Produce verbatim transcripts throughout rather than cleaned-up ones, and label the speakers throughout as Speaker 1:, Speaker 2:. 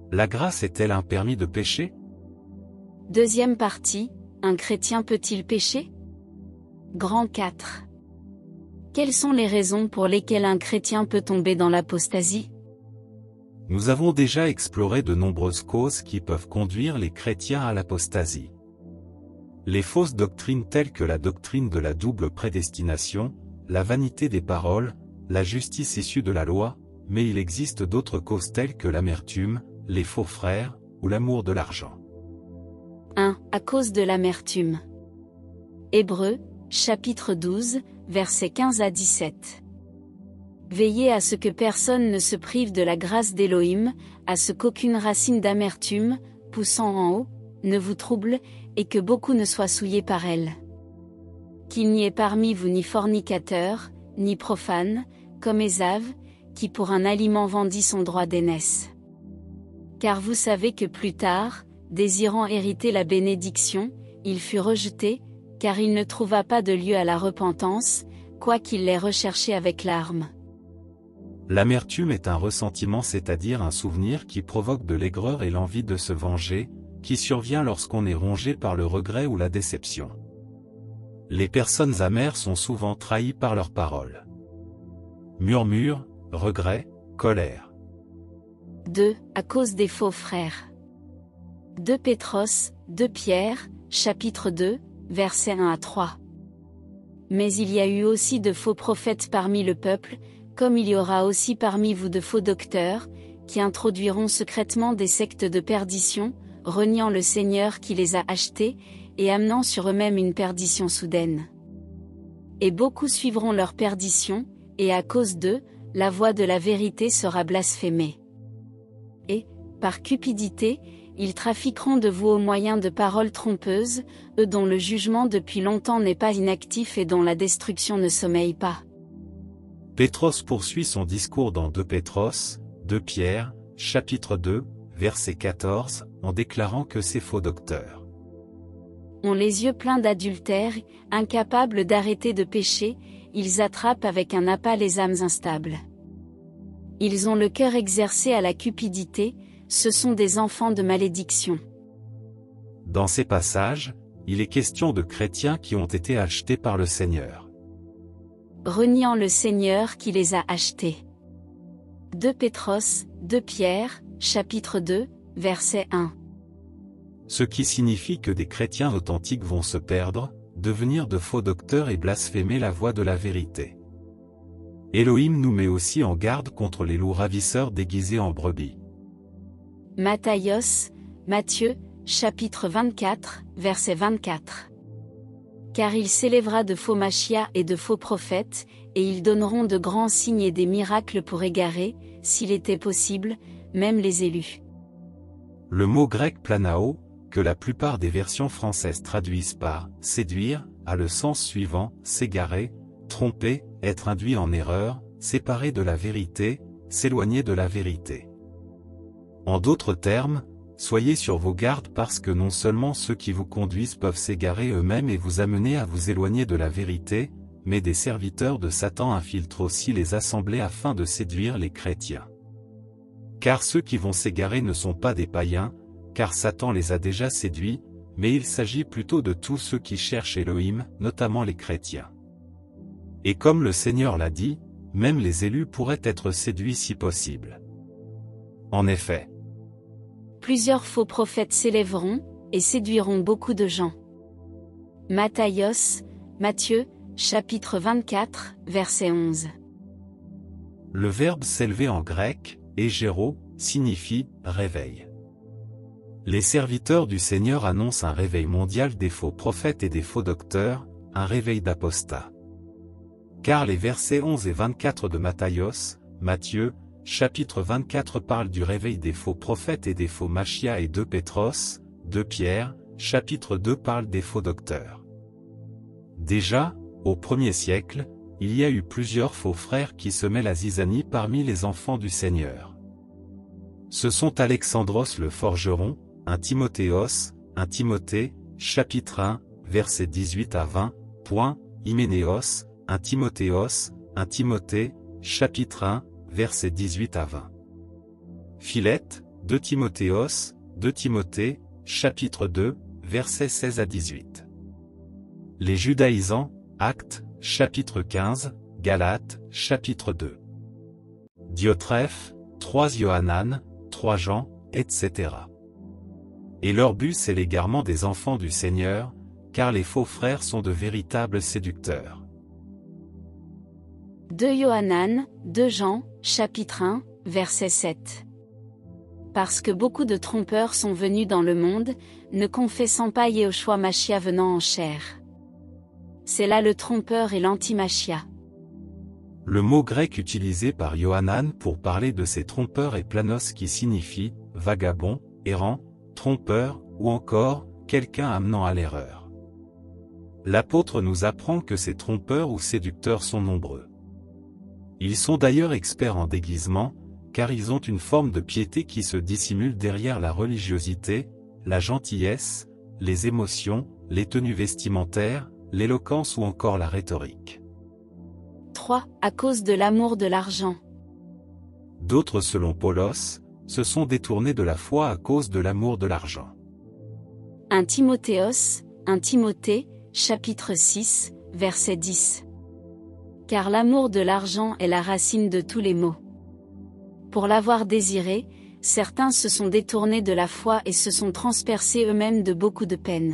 Speaker 1: La grâce est-elle un permis de péché?
Speaker 2: Deuxième partie, un chrétien peut-il pécher? Grand quatre. Quelles sont les raisons pour lesquelles un chrétien peut tomber dans l'apostasie?
Speaker 1: Nous avons déjà exploré de nombreuses causes qui peuvent conduire les chrétiens à l'apostasie. Les fausses doctrines telles que la doctrine de la double prédestination, la vanité des paroles, la justice issue de la loi, mais il existe d'autres causes telles que l'amertume, les faux frères, ou l'amour de l'argent.
Speaker 2: un. À cause de l'amertume. Hébreux, chapitre douze, versets quinze à dix-sept. Veillez à ce que personne ne se prive de la grâce d'Élohim, à ce qu'aucune racine d'amertume, poussant en haut, ne vous trouble, et que beaucoup ne soient souillés par elle. Qu'il n'y ait parmi vous ni fornicateur, ni profane, comme Ésav, qui pour un aliment vendit son droit d'aînesse. Car vous savez que plus tard, désirant hériter la bénédiction, il fut rejeté, car il ne trouva pas de lieu à la repentance, quoiqu'il l'ait recherché avec larmes.
Speaker 1: L'amertume est un ressentiment, c'est-à-dire un souvenir qui provoque de l'aigreur et l'envie de se venger, qui survient lorsqu'on est rongé par le regret ou la déception. Les personnes amères sont souvent trahies par leurs paroles. Murmures, regrets, colère.
Speaker 2: deux. À cause des faux frères. deux Pétros, deux Pierre, chapitre deux, versets un à trois. Mais il y a eu aussi de faux prophètes parmi le peuple, comme il y aura aussi parmi vous de faux docteurs, qui introduiront secrètement des sectes de perdition, reniant le Seigneur qui les a achetés, et amenant sur eux-mêmes une perdition soudaine. Et beaucoup suivront leur perdition, et à cause d'eux, la voix de la vérité sera blasphémée. Et, par cupidité, ils trafiqueront de vous au moyen de paroles trompeuses, eux dont le jugement depuis longtemps n'est pas inactif et dont la destruction ne sommeille pas.
Speaker 1: Pétros poursuit son discours dans deux Pétros, deux Pierre, chapitre deux, verset quatorze, en déclarant que ces faux docteurs
Speaker 2: ont les yeux pleins d'adultère, incapables d'arrêter de pécher, ils attrapent avec un appât les âmes instables. Ils ont le cœur exercé à la cupidité, ce sont des enfants de malédiction.
Speaker 1: Dans ces passages, il est question de chrétiens qui ont été achetés par le Seigneur.
Speaker 2: Reniant le Seigneur qui les a achetés. deux Pétros, deux Pierre, chapitre deux, verset un.
Speaker 1: Ce qui signifie que des chrétiens authentiques vont se perdre, devenir de faux docteurs et blasphémer la voix de la vérité. Elohim nous met aussi en garde contre les loups ravisseurs déguisés en brebis.
Speaker 2: Matthios, Matthieu, chapitre vingt-quatre, verset vingt-quatre. Car il s'élèvera de faux machia et de faux prophètes, et ils donneront de grands signes et des miracles pour égarer, s'il était possible, même les élus.
Speaker 1: Le mot grec planao, que la plupart des versions françaises traduisent par « séduire », a le sens suivant, s'égarer, tromper, être induit en erreur, séparer de la vérité, s'éloigner de la vérité. En d'autres termes, soyez sur vos gardes parce que non seulement ceux qui vous conduisent peuvent s'égarer eux-mêmes et vous amener à vous éloigner de la vérité, mais des serviteurs de Satan infiltrent aussi les assemblées afin de séduire les chrétiens. Car ceux qui vont s'égarer ne sont pas des païens, car Satan les a déjà séduits, mais il s'agit plutôt de tous ceux qui cherchent Elohim, notamment les chrétiens. Et comme le Seigneur l'a dit, même les élus pourraient être séduits si possible. En effet,
Speaker 2: plusieurs faux prophètes s'élèveront, et séduiront beaucoup de gens. Matthios, Matthieu, chapitre vingt-quatre, verset onze.
Speaker 1: Le verbe s'élever en grec, égéro, signifie « réveil ». Les serviteurs du Seigneur annoncent un réveil mondial des faux prophètes et des faux docteurs, un réveil d'apostats. Car les versets onze et vingt-quatre de Matthios, Matthieu, chapitre vingt-quatre parlent du réveil des faux prophètes et des faux machia, et deux Pétros, deux Pierre, chapitre deux parle des faux docteurs. Déjà, au premier siècle, il y a eu plusieurs faux frères qui semaient la zizanie parmi les enfants du Seigneur. Ce sont Alexandros le forgeron, un Timothéos, un Timothée, chapitre un, versets dix-huit à vingt, point, Hyménéos, un Timothéos, un Timothée, chapitre un, versets dix-huit à vingt. Philette, deux Timothéos, deux Timothée, chapitre deux, versets seize à dix-huit. Les judaïsants, Actes, chapitre quinze, Galates, chapitre deux. Diotrephe, trois Yohanan, trois Jean, et cetera. Et leur but c'est l'égarement des enfants du Seigneur, car les faux frères sont de véritables séducteurs.
Speaker 2: deux Yohanan, deux Jean, chapitre un, verset sept. Parce que beaucoup de trompeurs sont venus dans le monde, ne confessant pas Yehoshua Machia venant en chair. C'est là le trompeur et l'anti-Machia.
Speaker 1: Le mot grec utilisé par Yohanan pour parler de ces trompeurs est planos qui signifie vagabond, errant, trompeur, ou encore quelqu'un amenant à l'erreur. L'apôtre nous apprend que ces trompeurs ou séducteurs sont nombreux. Ils sont d'ailleurs experts en déguisement, car ils ont une forme de piété qui se dissimule derrière la religiosité, la gentillesse, les émotions, les tenues vestimentaires, l'éloquence ou encore la rhétorique.
Speaker 2: trois. À cause de l'amour de l'argent.
Speaker 1: D'autres selon Paulos, se sont détournés de la foi à cause de l'amour de l'argent.
Speaker 2: un Timothéos, un Timothée, chapitre six, verset dix. Car l'amour de l'argent est la racine de tous les maux. Pour l'avoir désiré, certains se sont détournés de la foi et se sont transpercés eux-mêmes de beaucoup de peine.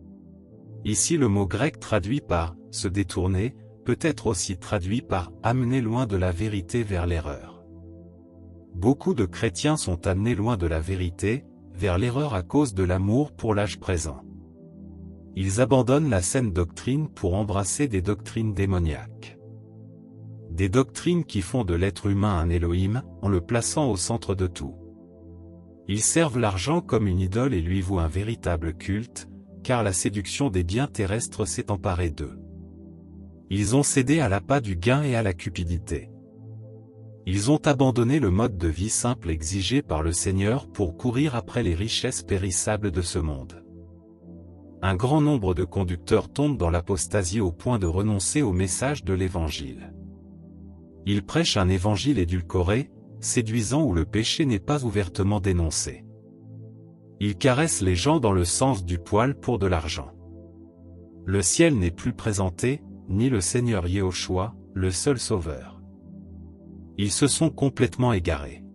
Speaker 1: Ici le mot grec traduit par « se détourner » peut être aussi traduit par « amener loin de la vérité vers l'erreur ». Beaucoup de chrétiens sont amenés loin de la vérité, vers l'erreur à cause de l'amour pour l'âge présent. Ils abandonnent la saine doctrine pour embrasser des doctrines démoniaques. Des doctrines qui font de l'être humain un Elohim, en le plaçant au centre de tout. Ils servent l'argent comme une idole et lui vouent un véritable culte, car la séduction des biens terrestres s'est emparée d'eux. Ils ont cédé à l'appât du gain et à la cupidité. Ils ont abandonné le mode de vie simple exigé par le Seigneur pour courir après les richesses périssables de ce monde. Un grand nombre de conducteurs tombent dans l'apostasie au point de renoncer au message de l'Évangile. Ils prêchent un évangile édulcoré, séduisant où le péché n'est pas ouvertement dénoncé. Ils caressent les gens dans le sens du poil pour de l'argent. Le ciel n'est plus présenté, ni le Seigneur Yehoshua, le seul Sauveur. Ils se sont complètement égarés.